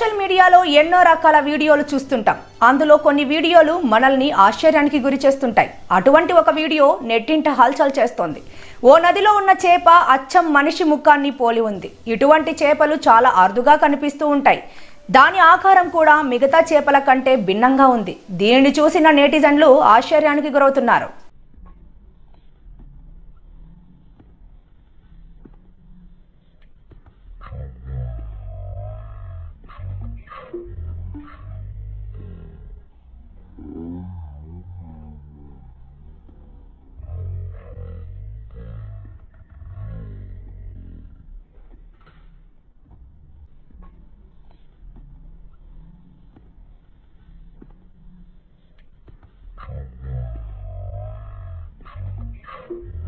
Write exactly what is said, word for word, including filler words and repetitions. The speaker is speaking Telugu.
సోషల్ మీడియాలో ఎన్నో రకాల వీడియోలు చూస్తుంటాం. అందులో కొన్ని వీడియోలు మనల్ని ఆశ్చర్యానికి గురి చేస్తుంటాయి. అటువంటి ఒక వీడియో నెట్టింట హల్చల్ చేస్తోంది. ఓ నదిలో ఉన్న చేప అచ్చం మనిషి ముఖాన్ని పోలి ఉంది. ఇటువంటి చేపలు చాలా అరుదుగా కనిపిస్తూ ఉంటాయి. దాని ఆకారం కూడా మిగతా చేపల కంటే భిన్నంగా ఉంది. దీనిని చూసిన నెటిజన్లు ఆశ్చర్యానికి గురవుతున్నారు. Oh,